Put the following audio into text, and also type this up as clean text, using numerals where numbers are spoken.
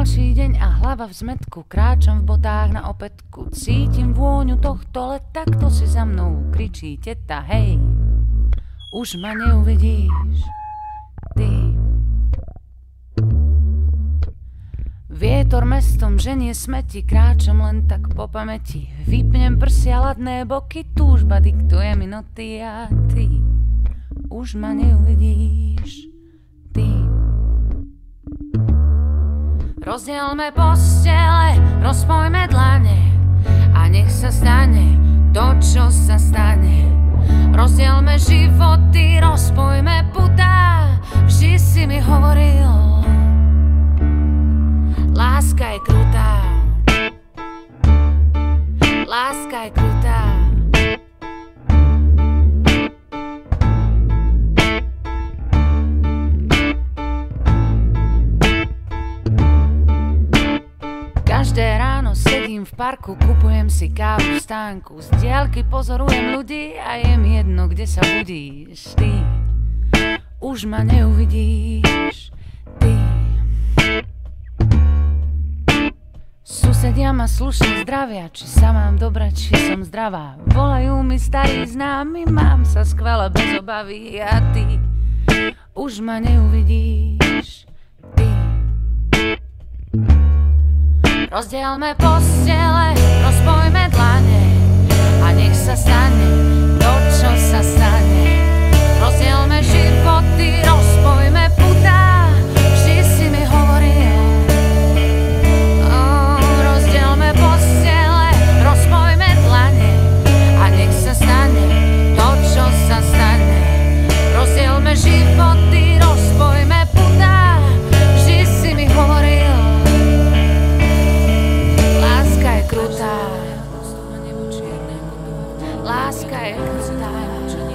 Ďalší deň a hlava v zmetku, kráčam v botách na opätku, cítim vôňu tohto leta, kto si za mnou kričí teta, hej, už ma neuvidíš, ty. Vietor mestom ženie smeti, kráčam len tak po pamäti, vypnem prsia, ladné boky, túžba diktuje mi noty a ty už ma neuvidíš, ty. Rozdielme postele, rozpojme dlane a nech sa stane to, čo sa stane. Rozdielme životy, rozpojme putá, vždy si mi hovoril, láska je krutá, láska je krutá. Každé ráno sedím v parku, kupujem si kávu v stánku, z diaľky pozorujem ľudí a je mi jedno, kde sa budíš, ty. Už ma neuvidíš, ty. Susedia ma slušne zdravia, či sa mám dobre, či som zdravá. Volajú mi starí známi, mám sa skvelé bez obavy a ty už ma neuvidíš, ty. Rozdielme postele, rozpojme dlane a nech sa stane to, čo sa stane. Rozdielme životy, rozpojme putá, vždy si mi hovoril. Rozdielme postele, rozpojme dlane a nech sa stane to, čo sa stane. Rozdielme životy, rozpojme putá, vždy si mi hovoril. Láska je krutá.